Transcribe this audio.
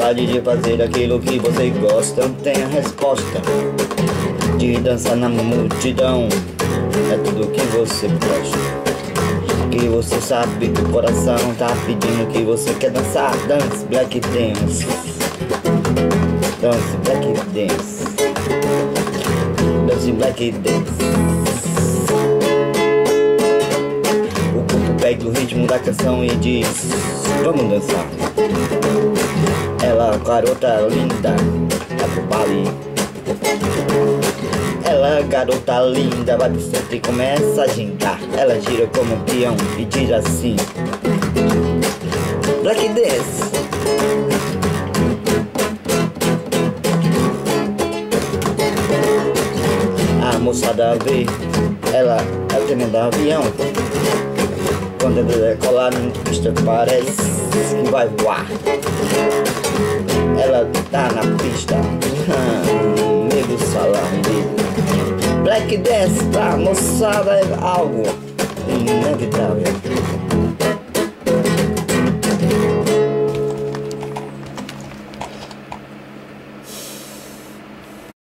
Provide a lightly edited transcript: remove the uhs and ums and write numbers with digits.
vontade de fazer aquilo que você gosta. Não tem a resposta de dançar na multidão. É tudo que você gosta, que você sabe que o coração tá pedindo, que você quer dançar. Dance Black Dance, dance Black Dance, dance Black Dance. O corpo pega o ritmo da canção e diz: vamos dançar. Ela, garota linda, tá pro baile. Ela, garota linda, vai pro centro e começa a gingar. Ela gira como um peão e diz assim: Black Dance. A moçada vê, ela é o tremendo avião. Quando ela decolar na pista parece que vai voar. Ela tá na pista, meio do salão de Black Dance pra moçada é algo inevitável.